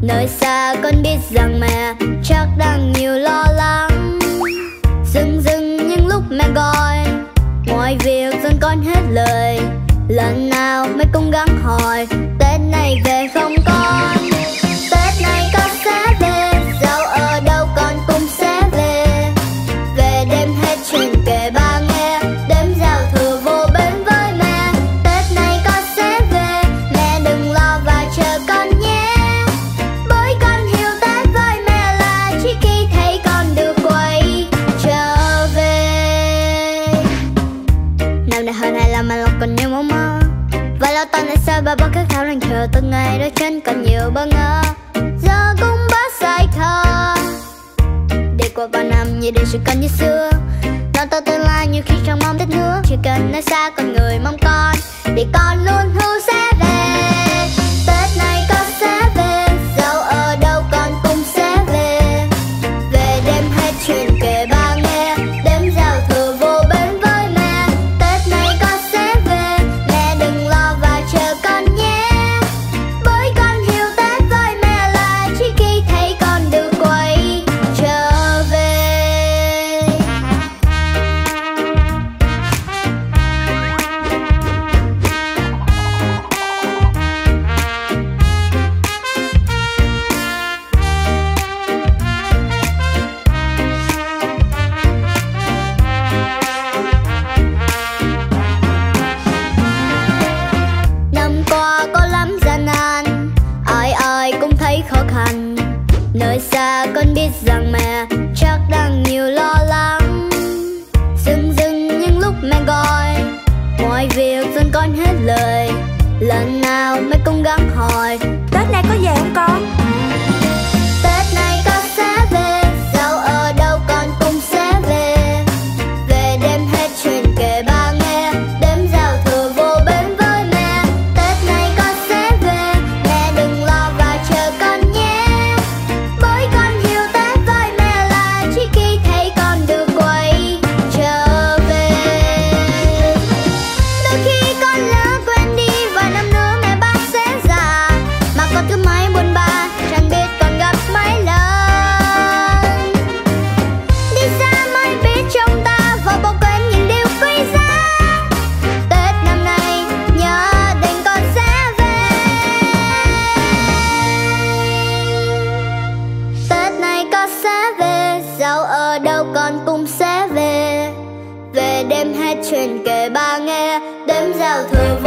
Nơi xa con biết rằng mẹ chắc đang nhiều lo lắng. Dưng những lúc mẹ gọi, mọi việc dần con hết lời. Lần nào mẹ cố gắng hỏi Tết này về không con? Tết này con sẽ về, dẫu ở đâu con cũng sẽ về. Về đêm hết chuyện kể ba nghe, đêm giao thừa vô bên với mẹ. Tết này con sẽ về, mẹ đừng lo và chờ con nhé. Bởi con hiểu Tết với mẹ là chỉ khi thấy con được quay trở về. Năm nay hơn 25 mà lòng còn nhiều mong mơ. Và lo toan tại sao ba bác khát khao đang chờ từng ngày đôi chân còn nhiều bơ ngơ. Giờ cũng bớt say thơ, đi qua bao năm như để sự con như xưa. Lo to tương lai như khi chẳng mong Tết nữa. Chỉ cần nơi xa con người mong con, để con luôn hứa sẽ về. Tết này con sẽ về, dẫu ở đâu con cũng sẽ về. Về đêm hết chuyện kể ba nghe, đêm giao thừa vô bên với mẹ. Tết này con sẽ về, mẹ đừng lo và chờ con nhé. Bởi con hiểu Tết với mẹ là chỉ khi thấy con được quay trở về. Năm qua có lắm gian nan, ai ai cũng thấy khó khăn. Nơi xa con biết rằng mẹ chắc đang nhiều lo lắng. Dưng những lúc mẹ gọi, mọi việc dần con hết lời. Lần nào mẹ cố gắng hỏi Tết này có về không con? Tết này con sẽ về, dẫu ở đâu con cũng sẽ về. Về đêm hết chuyện kể ba nghe, đêm giao thừa vô bên với mẹ. Tết này con sẽ về, mẹ đừng lo và chờ con nhé. Bởi con hiểu Tết với mẹ là chỉ khi thấy con được quay trở về. Đôi khi con lỡ quên đi, vài năm nữa mẹ bác sẽ già. Mà con cứ mãi buồn bã, chẳng biết còn gặp mấy lần. Đi xa mới biết trong ta, và bỏ quên những điều quý giá. Tết năm nay nhớ định con sẽ về. Tết này con sẽ về, dẫu ở đâu con cũng sẽ về. Về đêm hết chuyện kể ba nghe, đêm giao thừa